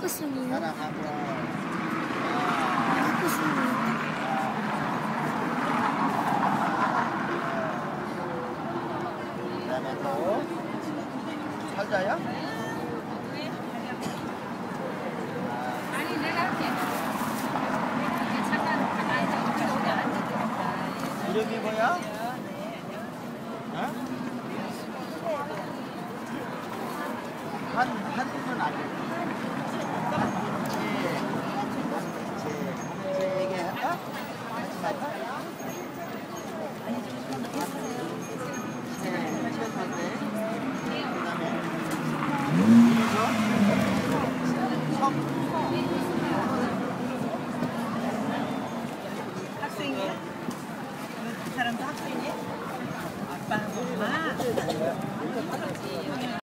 학교생이에요? 사랑하고. 학교생이에요? 그다음에 또 살자야? 아니 내가 할게. 잠깐 가만히 있어. 여기 앉아도 된다. 이름이 뭐야? 어? 한국은 아니야. 제 얘기할까? 하지 말까? 학생이야? 그 사람도 학생이야? 아빠하고 엄마?